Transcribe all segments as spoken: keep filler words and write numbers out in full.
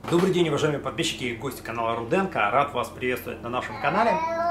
Добрый день, уважаемые подписчики и гости канала Руденко. Рад вас приветствовать на нашем канале.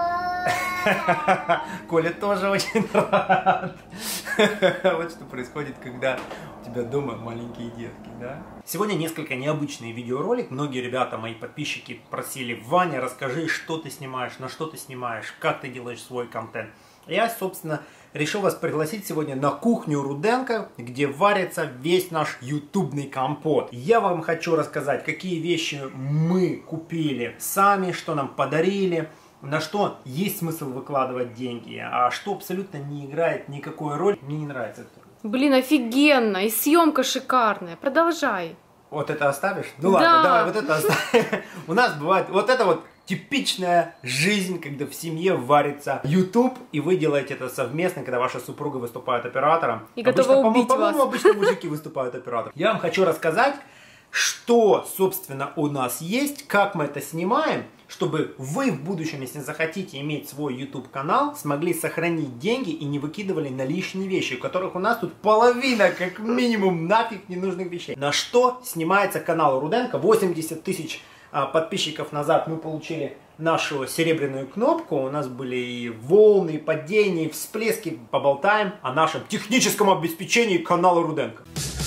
Коля тоже очень рад. Вот что происходит, когда у тебя дома маленькие детки, да? Сегодня несколько необычный видеоролик. Многие ребята, мои подписчики, просили: Ваня, расскажи, что ты снимаешь, на что ты снимаешь, как ты делаешь свой контент. Я, собственно, решил вас пригласить сегодня на кухню Руденко, где варится весь наш ютубный компот. Я вам хочу рассказать, какие вещи мы купили сами, что нам подарили, на что есть смысл выкладывать деньги, а что абсолютно не играет никакой роли. Мне не нравится это. Блин, офигенно, и съемка шикарная. Продолжай. Вот это оставишь? Ну ладно, да. давай вот это оставим. У нас бывает вот это вот типичная жизнь, когда в семье варится YouTube, и вы делаете это совместно, когда ваша супруга выступает оператором. И готова убить вас. По-моему, обычно мужики выступают оператором. Я вам хочу рассказать, что, собственно, у нас есть, как мы это снимаем, чтобы вы в будущем, если захотите иметь свой YouTube-канал, смогли сохранить деньги и не выкидывали на лишние вещи, у которых у нас тут половина, как минимум, нафиг ненужных вещей. На что снимается канал Руденко? восемьдесят тысяч подписчиков назад мы получили нашу серебряную кнопку. У нас были и волны, и падения, и всплески. Поболтаем о нашем техническом обеспечении канала Руденко.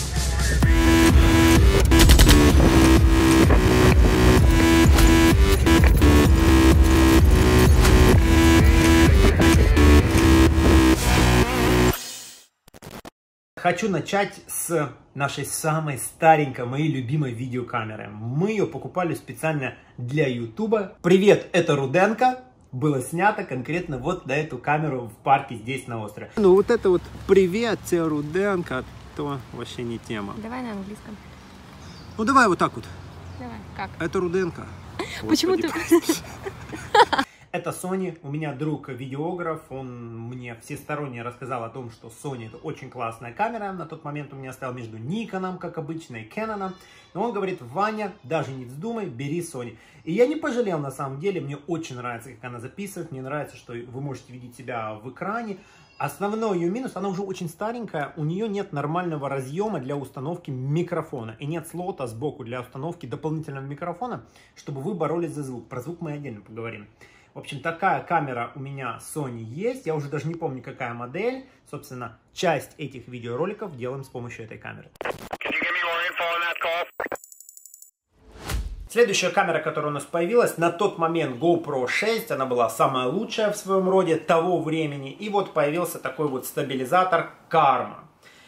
Хочу начать с нашей самой старенькой, моей любимой видеокамеры. Мы ее покупали специально для Ютуба. Привет, это Руденко. Было снято конкретно вот на эту камеру в парке здесь на острове. Ну вот это вот привет, тебе Руденко, то вообще не тема. Давай на английском. Ну давай вот так вот. Давай, как? Это Руденко. Почему ты... Это Sony, у меня друг видеограф, он мне всесторонне рассказал о том, что Sony это очень классная камера. На тот момент у меня стоял между Никоном, как обычно, и Canon. Но он говорит: Ваня, даже не вздумай, бери Sony. И я не пожалел на самом деле, мне очень нравится, как она записывает, мне нравится, что вы можете видеть себя в экране. Основной ее минус, она уже очень старенькая, у нее нет нормального разъема для установки микрофона. И нет слота сбоку для установки дополнительного микрофона, чтобы вы боролись за звук. Про звук мы отдельно поговорим. В общем, такая камера у меня Sony есть. Я уже даже не помню, какая модель. Собственно, часть этих видеороликов делаем с помощью этой камеры. Следующая камера, которая у нас появилась, на тот момент GoPro шесть. Она была самая лучшая в своем роде того времени. И вот появился такой вот стабилизатор Karma.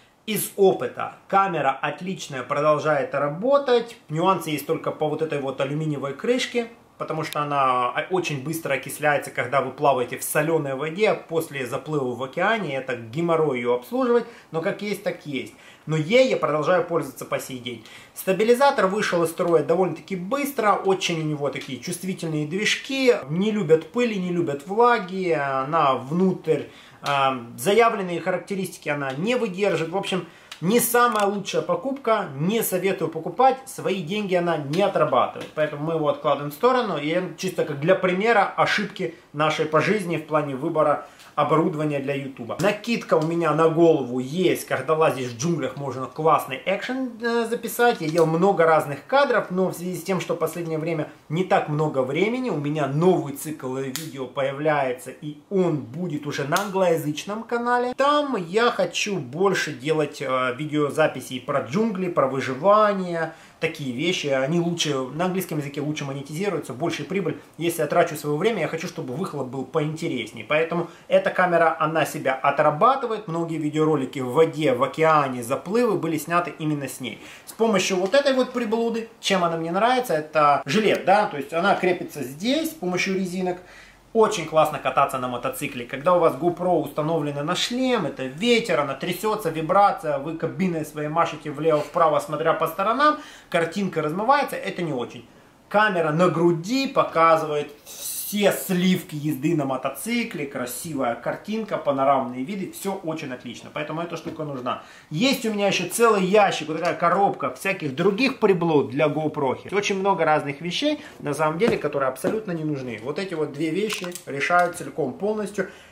Из опыта камера отличная, продолжает работать. Нюансы есть только по вот этой вот алюминиевой крышке, потому что она очень быстро окисляется, когда вы плаваете в соленой воде. После заплыва в океане это геморрой ее обслуживать, но как есть, так есть. Но ей я продолжаю пользоваться по сей день. Стабилизатор вышел из строя довольно-таки быстро, очень у него такие чувствительные движки, не любят пыли, не любят влаги, она внутрь, э, заявленные характеристики она не выдержит. В общем, не самая лучшая покупка, не советую покупать, свои деньги она не отрабатывает. Поэтому мы его откладываем в сторону. И чисто как для примера ошибки нашей по жизни в плане выбора оборудования для ютуба. Накидка у меня на голову есть, когда лазишь в джунглях, можно классный экшен э, записать. Я делал много разных кадров, но в связи с тем, что в последнее время не так много времени, у меня новый цикл видео появляется, и он будет уже на англоязычном канале. Там я хочу больше делать э, видеозаписей про джунгли, про выживание, такие вещи. Они лучше, на английском языке лучше монетизируются, больше прибыль. Если я трачу свое время, я хочу, чтобы выхлоп был поинтереснее. Поэтому эта камера, она себя отрабатывает. Многие видеоролики в воде, в океане, заплывы были сняты именно с ней. С помощью вот этой вот приблуды, чем она мне нравится, это жилет, да, то есть она крепится здесь с помощью резинок. Очень классно кататься на мотоцикле. Когда у вас GoPro установлена на шлем, это ветер, она трясется, вибрация, вы кабиной своей машете влево-вправо, смотря по сторонам, картинка размывается, это не очень. Камера на груди показывает все сливки езды на мотоцикле, красивая картинка, панорамные виды, все очень отлично, поэтому эта штука нужна. Есть у меня еще целый ящик, вот такая коробка всяких других приблуд для GoPro. Очень много разных вещей, на самом деле, которые абсолютно не нужны. Вот эти вот две вещи решают целиком полностью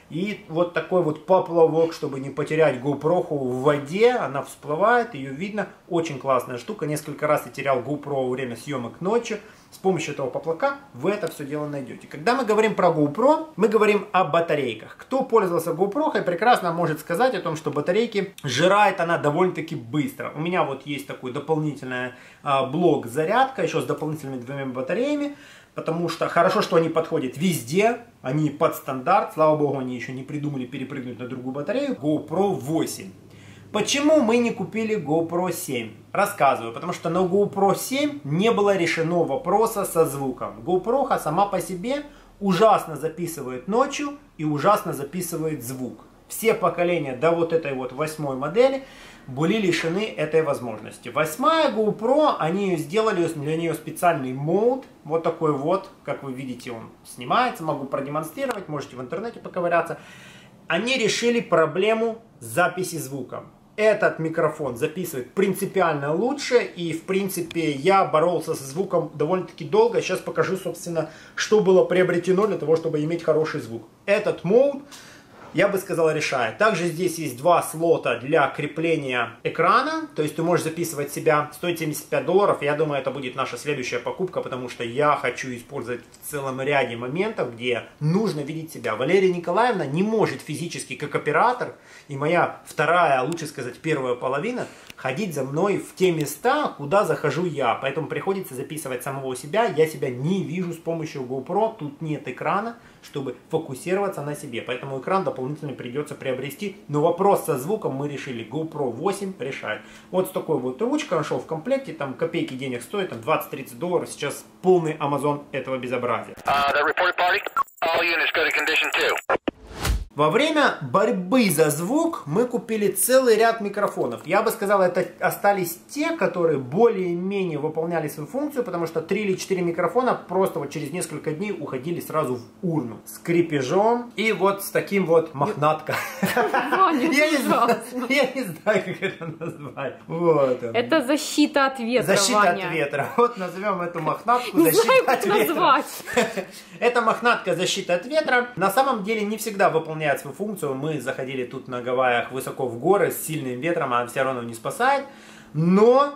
И вот такой вот поплавок, чтобы не потерять GoPro в воде, она всплывает, ее видно. Очень классная штука. Несколько раз я терял GoPro во время съемок ночью. С помощью этого поплавка вы это все дело найдете. Когда мы говорим про GoPro, мы говорим о батарейках. Кто пользовался GoPro, прекрасно может сказать о том, что батарейки сжирает она довольно-таки быстро. У меня вот есть такой дополнительный а, блок зарядка, еще с дополнительными двумя батареями. Потому что хорошо, что они подходят везде, они под стандарт. Слава богу, они еще не придумали перепрыгнуть на другую батарею. GoPro восемь. Почему мы не купили GoPro семь? Рассказываю. Потому что на GoPro семь не было решено вопроса со звуком. GoPro сама по себе ужасно записывает ночью и ужасно записывает звук. Все поколения до вот этой вот восьмой модели были лишены этой возможности. Восьмая GoPro, они сделали для нее специальный мод. Вот такой вот, как вы видите, он снимается. Могу продемонстрировать, можете в интернете поковыряться. Они решили проблему записи звука. Этот микрофон записывает принципиально лучше. И, в принципе, я боролся со звуком довольно-таки долго. Сейчас покажу, собственно, что было приобретено для того, чтобы иметь хороший звук. Этот мод, я бы сказал, решает. Также здесь есть два слота для крепления экрана. То есть ты можешь записывать себя. Стоит семьдесят пять долларов. Я думаю, это будет наша следующая покупка, потому что я хочу использовать в целом ряде моментов, где нужно видеть себя. Валерия Николаевна не может физически, как оператор, и моя вторая, лучше сказать, первая половина, ходить за мной в те места, куда захожу я. Поэтому приходится записывать самого себя. Я себя не вижу с помощью GoPro. Тут нет экрана, чтобы фокусироваться на себе. Поэтому экран дополнительно придется приобрести. Но вопрос со звуком мы решили. GoPro восемь решает. Вот с такой вот ручкой. Он шел в комплекте. Там копейки денег стоит. Там двадцать-тридцать долларов. Сейчас полный Amazon этого безобразия. Uh, Во время борьбы за звук мы купили целый ряд микрофонов. Я бы сказал, это остались те, которые более-менее выполняли свою функцию, потому что три или четыре микрофона просто вот через несколько дней уходили сразу в урну. С крепежом и вот с таким вот мохнаткой. Я не знаю, как это назвать. Это защита от ветра, Защита от ветра. Вот назовем эту мохнатку защита от ветра. Это мохнатка защита от ветра. На самом деле не всегда выполняет свою функцию. Мы заходили тут на Гавайях высоко в горы с сильным ветром, она все равно не спасает. Но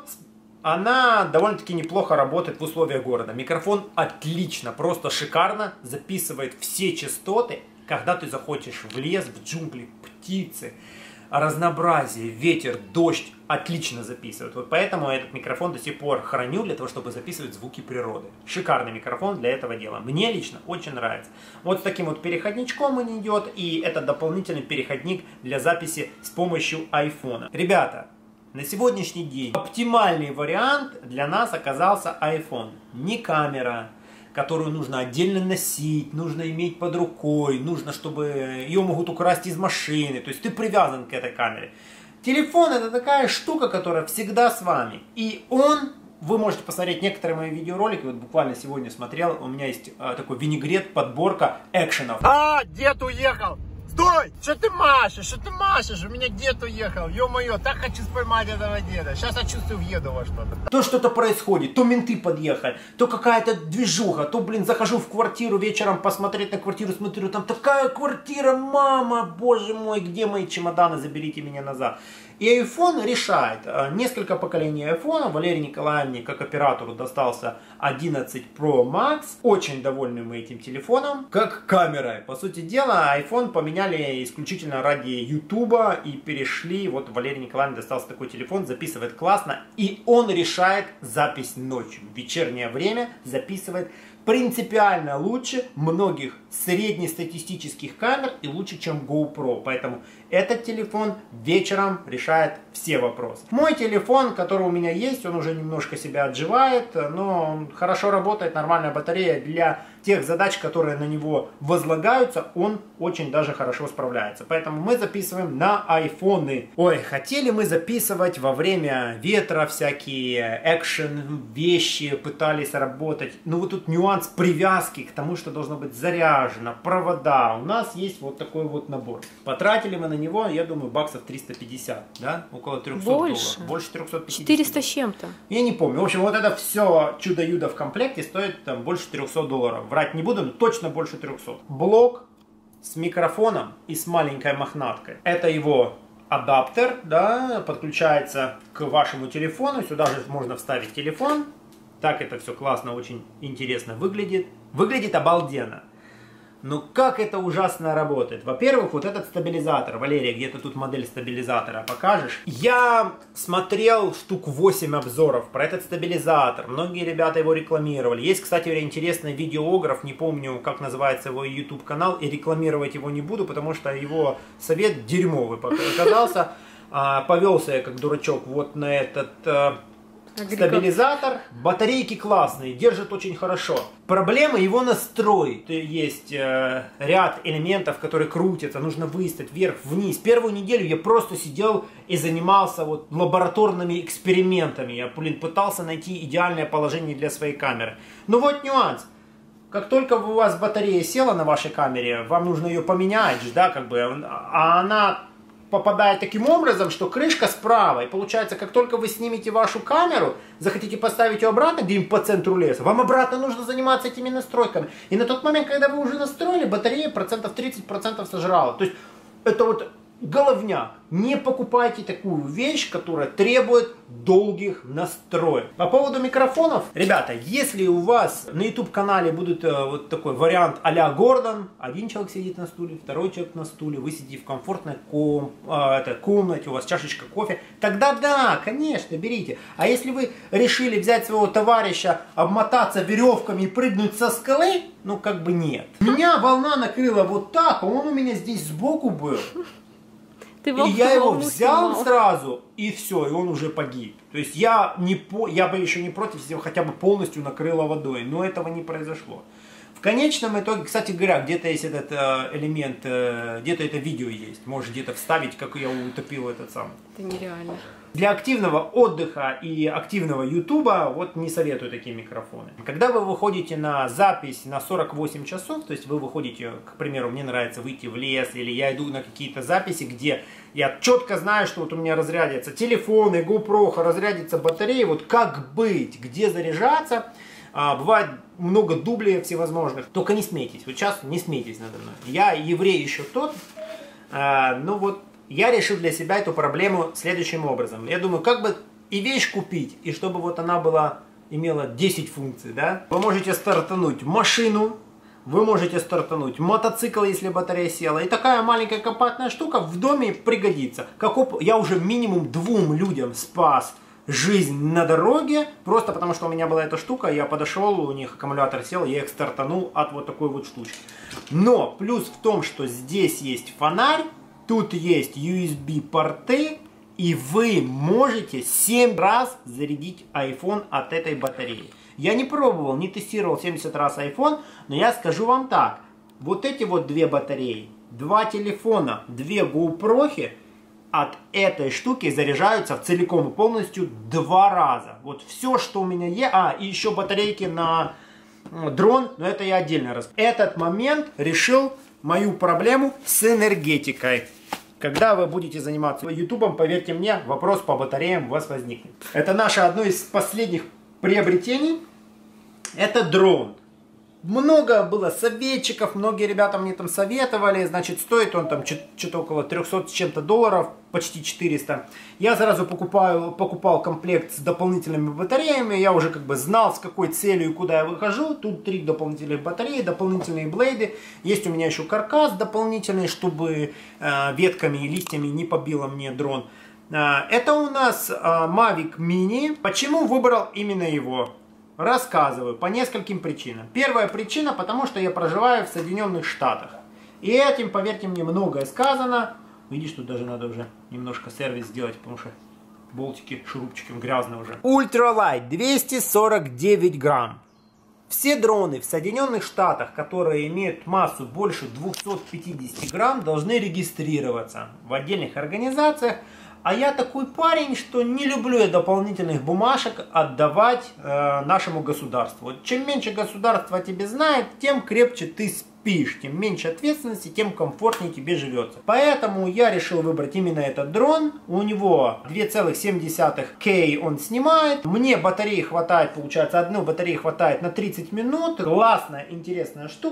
она довольно-таки неплохо работает в условиях города. Микрофон отлично, просто шикарно записывает все частоты, когда ты захочешь в лес, в джунгли, птицы, разнообразие, ветер, дождь отлично записывает. Вот поэтому этот микрофон до сих пор храню для того, чтобы записывать звуки природы. Шикарный микрофон для этого дела. Мне лично очень нравится. Вот с таким вот переходничком он идет. И это дополнительный переходник для записи с помощью айфона. Ребята, на сегодняшний день оптимальный вариант для нас оказался iPhone. Не камера, которую нужно отдельно носить, нужно иметь под рукой, нужно, чтобы ее могут украсть из машины. То есть ты привязан к этой камере. Телефон — это такая штука, которая всегда с вами. И он, вы можете посмотреть некоторые мои видеоролики, вот буквально сегодня смотрел, у меня есть а, такой винегрет, подборка экшенов. А, дед уехал! Стой! Что ты машешь? Что ты машешь? У меня дед уехал. Ё-моё, так хочу поймать этого деда. Сейчас я чувствую, въеду во что-то. То что-то происходит, то менты подъехали, то какая-то движуха, то, блин, захожу в квартиру вечером посмотреть на квартиру, смотрю, там такая квартира, мама, боже мой, где мои чемоданы, заберите меня назад. И iPhone решает. Несколько поколений iPhone. Валерии Николаевне, как оператору, достался одиннадцать про макс. Очень довольны мы этим телефоном. Как камерой. По сути дела, iPhone поменяли исключительно ради YouTube и перешли. Вот Валерии Николаевне достался такой телефон. Записывает классно. И он решает запись ночью. В вечернее время записывает принципиально лучше многих среднестатистических камер и лучше, чем GoPro. Поэтому этот телефон вечером решает все вопросы. Мой телефон, который у меня есть, он уже немножко себя отживает, но он хорошо работает, нормальная батарея для тех задач, которые на него возлагаются, он очень даже хорошо справляется. Поэтому мы записываем на айфоны. Ой, хотели мы записывать во время ветра всякие экшен вещи, пытались работать. Но вот тут нюанс привязки к тому, что должно быть заряжено, провода. У нас есть вот такой вот набор. Потратили мы на него, я думаю, баксов триста пятьдесят, да? Около трехсот Больше. долларов. Больше трехсот пятидесяти. четыреста с чем-то. Я не помню. В общем, вот это все чудо-юдо в комплекте стоит там больше трехсот долларов. Врать не буду, но точно больше трехсот. Блок с микрофоном и с маленькой мохнаткой. Это его адаптер, да, подключается к вашему телефону. Сюда же можно вставить телефон. Так это все классно, очень интересно выглядит. Выглядит обалденно. Но как это ужасно работает. Во-первых, вот этот стабилизатор. Валерия, где-то тут модель стабилизатора покажешь? Я смотрел штук восемь обзоров про этот стабилизатор. Многие ребята его рекламировали. Есть, кстати, интересный видеограф. Не помню, как называется его YouTube канал. И рекламировать его не буду, потому что его совет дерьмовый оказался. Повелся я как дурачок вот на этот... стабилизатор. Батарейки классные, держат очень хорошо. Проблема его настрой. Есть э, ряд элементов, которые крутятся, нужно выставить вверх-вниз. Первую неделю я просто сидел и занимался вот лабораторными экспериментами. Я, блин, пытался найти идеальное положение для своей камеры. Но вот нюанс. Как только у вас батарея села на вашей камере, вам нужно ее поменять, да, как бы, а она попадает таким образом, что крышка справа, и получается, как только вы снимете вашу камеру, захотите поставить ее обратно где-нибудь по центру леса, вам обратно нужно заниматься этими настройками. И на тот момент, когда вы уже настроили, батарея процентов тридцать процентов сожрала. То есть это вот головняк. Не покупайте такую вещь, которая требует долгих настроек. По поводу микрофонов, ребята, если у вас на YouTube канале будет э, вот такой вариант а-ля Гордон, один человек сидит на стуле, второй человек на стуле, вы сидите в комфортной ком, э, это, комнате, у вас чашечка кофе, тогда да, конечно, берите. А если вы решили взять своего товарища, обмотаться веревками и прыгнуть со скалы, ну как бы нет. Меня волна накрыла вот так, а он у меня здесь сбоку был. Ты и я его взял снимал. Сразу, и все, и он уже погиб. То есть я, не по, я бы еще не против, если его хотя бы полностью накрыло водой, но этого не произошло. В конечном итоге, кстати говоря, где-то есть этот э, элемент, э, где-то это видео есть, можешь где-то вставить, как я утопил этот самый. Это нереально. Для активного отдыха и активного ютуба вот не советую такие микрофоны. Когда вы выходите на запись на сорок восемь часов, то есть вы выходите, к примеру, мне нравится выйти в лес, или я иду на какие-то записи, где я четко знаю, что вот у меня разрядятся телефоны, GoPro, разрядится батарея, вот как быть, где заряжаться. А, бывает много дублей всевозможных, только не смейтесь, вот сейчас не смейтесь надо мной. Я еврей еще тот, а, ну вот. Я решил для себя эту проблему следующим образом. Я думаю, как бы и вещь купить, и чтобы вот она была, имела десять функций, да? Вы можете стартануть машину, вы можете стартануть мотоцикл, если батарея села. И такая маленькая компактная штука в доме пригодится. Как оп... Я уже минимум двум людям спас жизнь на дороге, просто потому что у меня была эта штука, я подошел, у них аккумулятор сел, я их стартанул от вот такой вот штучки. Но плюс в том, что здесь есть фонарь, тут есть ю эс би порты, и вы можете семь раз зарядить iPhone от этой батареи. Я не пробовал, не тестировал семьдесят раз iPhone, но я скажу вам так. Вот эти вот две батареи, два телефона, две GoPro от этой штуки заряжаются целиком и полностью два раза. Вот все, что у меня есть. А, и еще батарейки на дрон, но это я отдельно раз. Этот момент решил мою проблему с энергетикой. Когда вы будете заниматься ютубом, поверьте мне, вопрос по батареям у вас возникнет. Это наше одно из последних приобретений. Это дрон. Много было советчиков, многие ребята мне там советовали. Значит, стоит он там что-то около трёхсот с чем-то долларов, почти четыреста. Я сразу покупаю, покупал комплект с дополнительными батареями. Я уже как бы знал, с какой целью и куда я выхожу. Тут три дополнительных батареи, дополнительные блейды. Есть у меня еще каркас дополнительный, чтобы э, ветками и листьями не побило мне дрон. Э, это у нас э, Mavic Mini. Почему выбрал именно его? Рассказываю по нескольким причинам. Первая причина, потому что я проживаю в Соединенных Штатах. И этим, поверьте мне, многое сказано. Видишь, тут даже надо уже немножко сервис сделать, потому что болтики, шурупчики грязные уже. Ультралайт двести сорок девять грамм. Все дроны в Соединенных Штатах, которые имеют массу больше двухсот пятидесяти грамм, должны регистрироваться в отдельных организациях. А я такой парень, что не люблю я дополнительных бумажек отдавать э, нашему государству. Вот чем меньше государство о тебе знает, тем крепче ты спишь. Тем меньше ответственности, тем комфортнее тебе живется. Поэтому я решил выбрать именно этот дрон. У него две целых семь десятых кей он снимает. Мне батареи хватает, получается, одной батареи хватает на тридцать минут. Классная, интересная штука.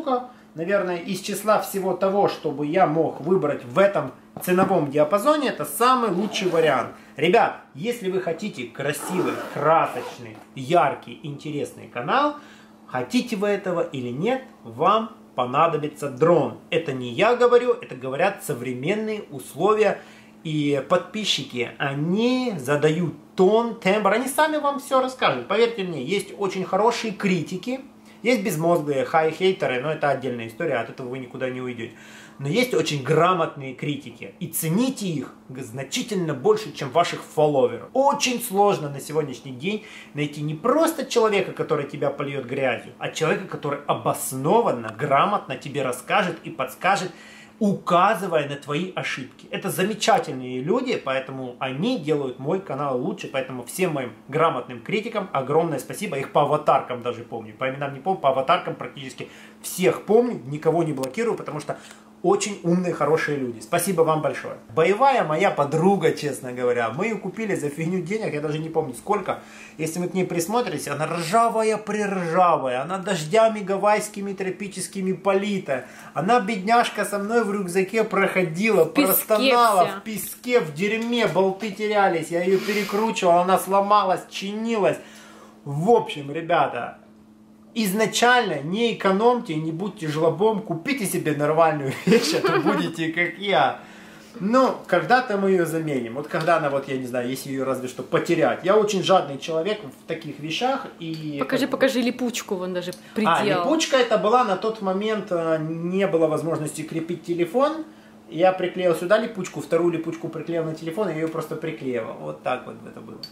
наверное, из числа всего того, чтобы я мог выбрать в этом ценовом диапазоне, это самый лучший вариант. Ребят, если вы хотите красивый, красочный, яркий, интересный канал, хотите вы этого или нет, вам понадобится дрон. Это не я говорю, это говорят современные условия. И подписчики, они задают тон, тембр, они сами вам все расскажут. Поверьте мне, есть очень хорошие критики, есть безмозглые хай-хейтеры, но это отдельная история, от этого вы никуда не уйдете. Но есть очень грамотные критики, и цените их значительно больше, чем ваших фолловеров. Очень сложно на сегодняшний день найти не просто человека, который тебя польет грязью, а человека, который обоснованно, грамотно тебе расскажет и подскажет, указывая на твои ошибки. Это замечательные люди, поэтому они делают мой канал лучше, поэтому всем моим грамотным критикам огромное спасибо. Их по аватаркам даже помню, по именам не помню, по аватаркам практически всех помню, никого не блокирую, потому что очень умные, хорошие люди. Спасибо вам большое. Боевая моя подруга, честно говоря. Мы ее купили за фигню денег, я даже не помню сколько. Если вы к ней присмотритесь, она ржавая-приржавая. Она дождями гавайскими тропическими политая. Она, бедняжка, со мной в рюкзаке проходила, в простонала вся. в песке, в дерьме, болты терялись. Я ее перекручивал, она сломалась, чинилась. В общем, ребята... Изначально не экономьте, не будьте жлобом, купите себе нормальную вещь, а то будете как я. Но когда-то мы ее заменим. Вот когда она, вот я не знаю, если ее разве что потерять. Я очень жадный человек в таких вещах. И покажи, как... покажи липучку, вон даже придел. А, липучка это была на тот момент, не было возможности крепить телефон. Я приклеил сюда липучку, вторую липучку приклеил на телефон, и я ее просто приклеивал. Вот так вот это было.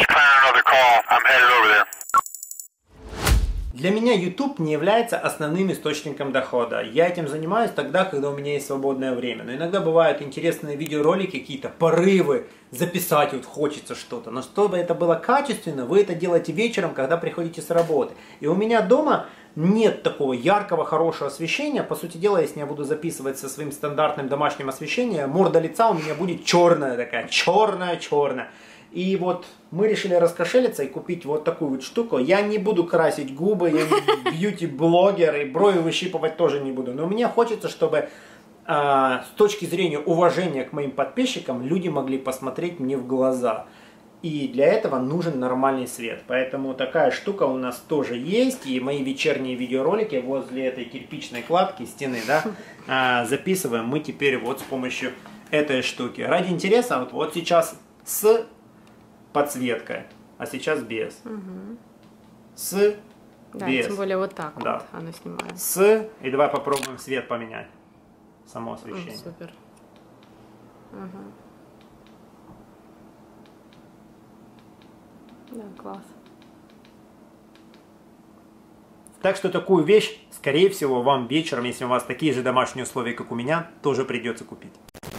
Для меня YouTube не является основным источником дохода. Я этим занимаюсь тогда, когда у меня есть свободное время. Но иногда бывают интересные видеоролики, какие-то порывы, записать вот хочется что-то. Но чтобы это было качественно, вы это делаете вечером, когда приходите с работы. И у меня дома нет такого яркого, хорошего освещения. По сути дела, если я буду записывать со своим стандартным домашним освещением, морда лица у меня будет черная такая, черная-черная. И вот мы решили раскошелиться и купить вот такую вот штуку. Я не буду красить губы, я не бьюти-блогер, и брови выщипывать тоже не буду. Но мне хочется, чтобы а, с точки зрения уважения к моим подписчикам люди могли посмотреть мне в глаза. И для этого нужен нормальный свет. Поэтому такая штука у нас тоже есть. И мои вечерние видеоролики возле этой кирпичной кладки, стены, да, а, записываем мы теперь вот с помощью этой штуки. Ради интереса, вот, вот сейчас с... подсветкой, а сейчас без. Угу. С, да, без. Тем более вот так да. вот оно снимает. С, и давай попробуем свет поменять. Само освещение. О, супер. Угу. Да, класс. Так что такую вещь, скорее всего, вам вечером, если у вас такие же домашние условия, как у меня, тоже придется купить.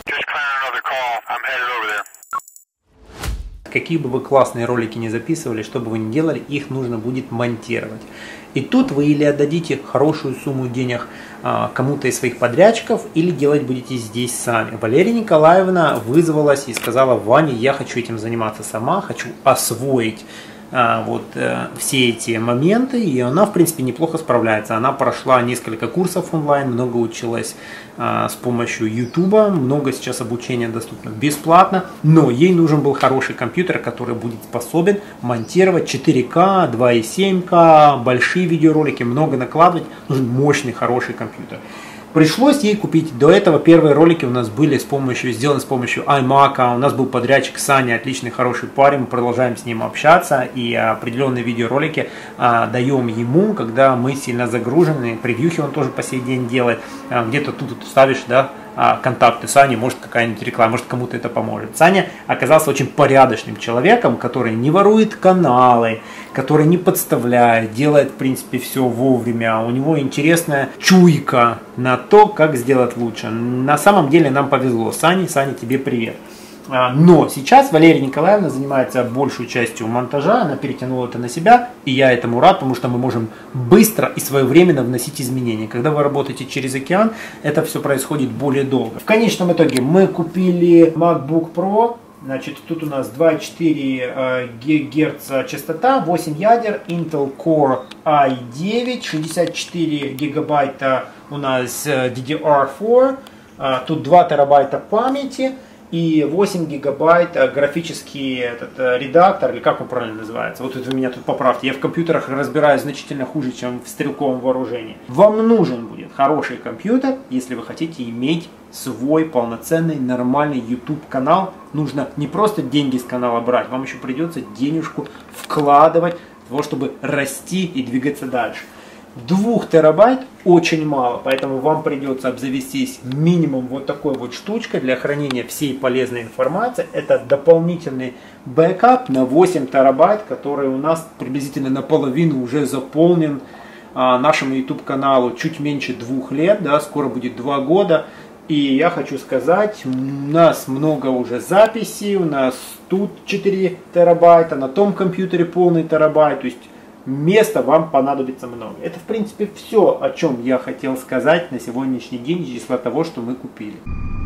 Какие бы вы классные ролики не записывали, что бы вы ни делали, их нужно будет монтировать. И тут вы или отдадите хорошую сумму денег а, кому-то из своих подрядчиков, или делать будете здесь сами. Валерия Николаевна вызвалась и сказала: Ваня, я хочу этим заниматься сама, хочу освоить а, вот, а, все эти моменты. И она, в принципе, неплохо справляется. Она прошла несколько курсов онлайн, много училась а, с помощью ютуба, много сейчас обучения доступно бесплатно. Но ей нужен был хороший компьютер, который будет способен монтировать четыре ка, два и семь ка, большие видеоролики, много накладывать. Нужен мощный, хороший компьютер. Пришлось ей купить. До этого первые ролики у нас были с помощью, сделаны с помощью iMac. У нас был подрядчик Саня, отличный, хороший парень. Мы продолжаем с ним общаться. И определенные видеоролики а, даем ему, когда мы сильно загружены. Превьюхи он тоже по сей день делает. А, где-то тут, тут ставишь, да, а, контакты Сани, может какая-нибудь реклама, может кому-то это поможет. Саня оказался очень порядочным человеком, который не ворует каналы, который не подставляет, делает в принципе все вовремя. У него интересная чуйка на то, как сделать лучше. На самом деле нам повезло. Саня, Саня, тебе привет. Но сейчас Валерия Николаевна занимается большей частью монтажа, она перетянула это на себя, и я этому рад, потому что мы можем быстро и своевременно вносить изменения. Когда вы работаете через океан, это все происходит более долго. В конечном итоге мы купили MacBook Pro Значит, тут у нас два и четыре гигагерца частота, восемь ядер, Intel Core ай девять, шестьдесят четыре гигабайта у нас ди ди ар четыре, тут два терабайта памяти и восемь гигабайт графический этот редактор, или как он правильно называется. Вот это вы меня тут поправьте, я в компьютерах разбираюсь значительно хуже, чем в стрелковом вооружении. Вам нужен будет хороший компьютер, если вы хотите иметь свой полноценный нормальный YouTube канал. Нужно не просто деньги с канала брать, вам еще придется денежку вкладывать для того, чтобы расти и двигаться дальше. двух терабайт очень мало, поэтому вам придется обзавестись минимум вот такой вот штучкой для хранения всей полезной информации. Это дополнительный бэкап на восемь терабайт, который у нас приблизительно наполовину уже заполнен а, нашему YouTube каналу. Чуть меньше двух лет, да, скоро будет два года. И я хочу сказать, у нас много уже записей, у нас тут четыре терабайта, на том компьютере полный терабайт, то есть места вам понадобится много. Это, в принципе, все, о чем я хотел сказать на сегодняшний день из числа того, что мы купили.